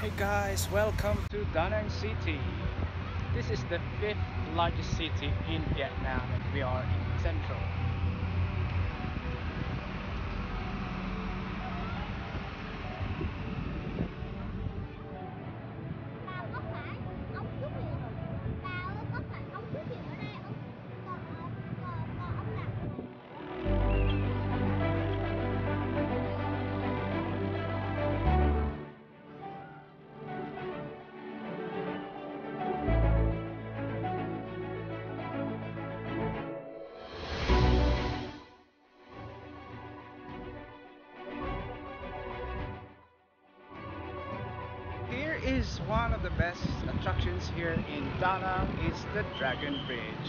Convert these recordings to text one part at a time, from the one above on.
Hey guys, welcome to Da Nang City. This is the fifth largest city in Vietnam and we are in Central. Tao có phải ông xuất hiện tao có phải ông xuất hiện ở đây ông còn ông làm Here is one of the best attractions here in Da Nang is the Dragon Bridge.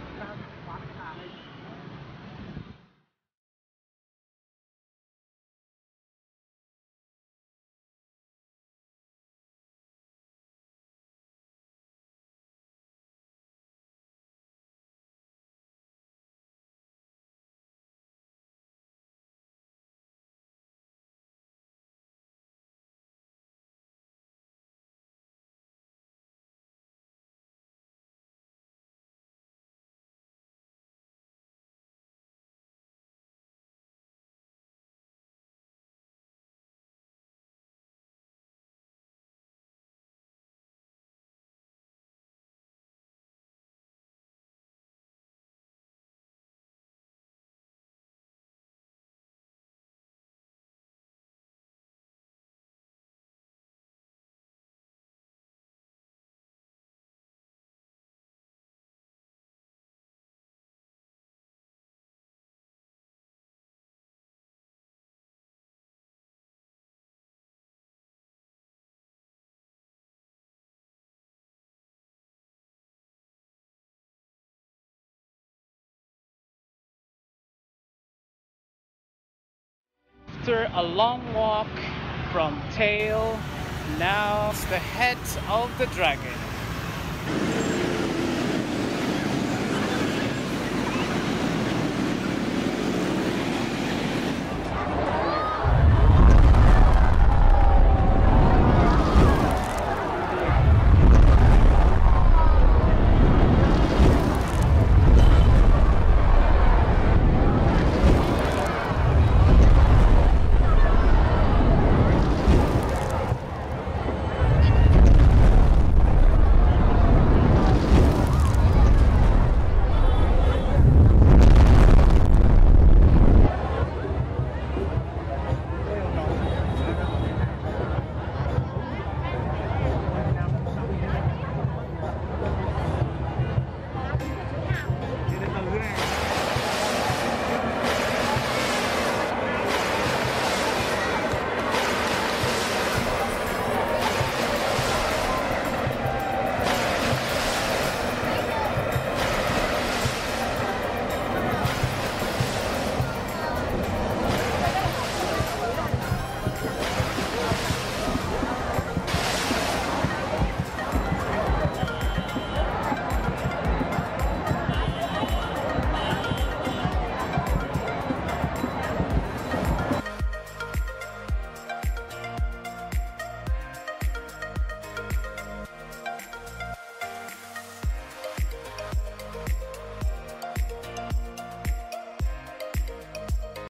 After a long walk from tail, now it's the head of the dragon.